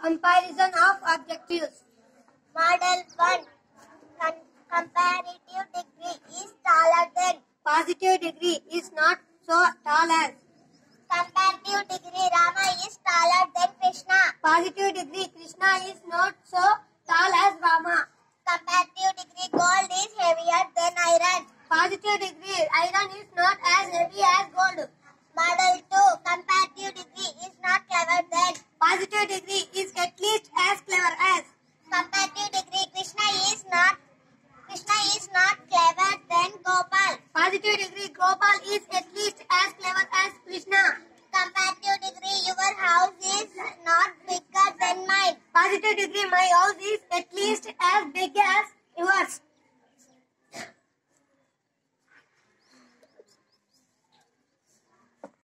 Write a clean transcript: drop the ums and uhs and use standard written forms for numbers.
Comparison of adjectives. Model 1. Comparative degree is taller than. Positive degree is not so tall as. Comparative degree Rama is taller than Krishna. Positive degree Krishna is not so tall as Rama. Comparative degree gold is heavier than iron. Positive degree iron is not as heavy as gold. Model